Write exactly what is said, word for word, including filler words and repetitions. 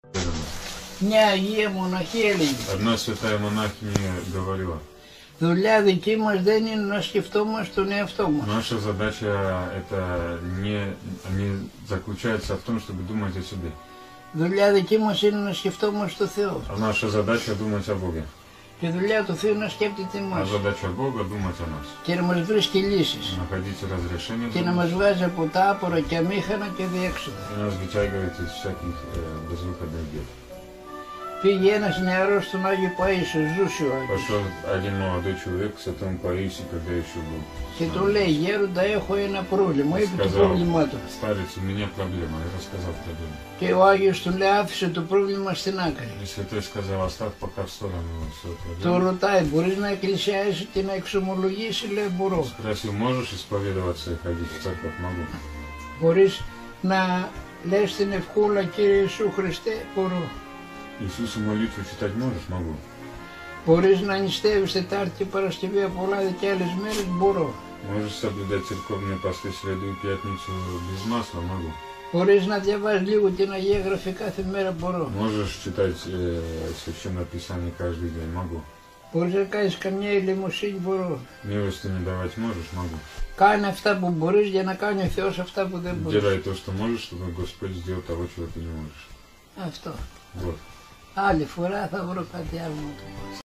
Μια Αγία Μοναχή έλεγε. Одна святая монахиня говорила: Δουλειά δική μας δεν είναι να σκεφτόμαστε τον εαυτό μας. наша задача это не, не заключается в том, чтобы думать о себе. Δουλειά δική μας είναι να σκεφτόμαστε τον Θεό. А наша задача думать о Боге. Και δουλειά του Θεού να σκέπτεται А εμάς. задача Бога думать о нас. Και να μας βρίσκει λύσεις. Находить разрешение Και να μας βγάζει από τα άπορα και αμήχανα και διέξοδα. и нас вытягивать из всяких э, безвыходных дел. Πήγε ένας νεαρός στον Άγιο Παΐσιο, ζούσε ο Άγιος. Пошел один молодой человек к святому Паисию, когда еще был. Και του λέει, γέροντα, έχω ένα πρόβλημα. Είπε το Сказал: πρόβλημά του. старец, у меня проблема. Я рассказал проблему. Και ο Άγιος του λέει, άφησε το πρόβλημα στην άκρη. И святой сказал: оставь пока в сторону свою Το проблему. ρωτάει, μπορείς να εκκλησιάσεις και να εξομολογήσεις, λέει, μπορώ. Спросил: можешь исповедоваться и ходить в церковь? Могу. Μπορείς να λες την ευχούλα, Κύριε Ιησού Χριστέ, μπορώ. Иисусу молитву читать можешь? Могу. Μπορείς να νηστεύεις Τετάρτη και Παρασκευή από λάδι και άλλες μέρες, μπορώ. Можешь соблюдать церковные посты среду и пятницу без масла? Могу. Μπορείς να διαβάζεις λίγο την Αγία Γραφή κάθε μέρα, μπορώ. Можешь читать э, Священное Писание каждый день? Могу. Μπορείς να κάνεις καμιά ελεημοσύνη, μπορώ. Милостыню давать можешь? Могу. Κάνε αυτά που μπορείς για να κάνει ο Θεός αυτά που δεν μπορείς. Делай то, что можешь, чтобы Господь сделал того, чего ты не можешь. Αυτό. Вот. Άλλη φορά θα βρω κάτι άλλο να το πω.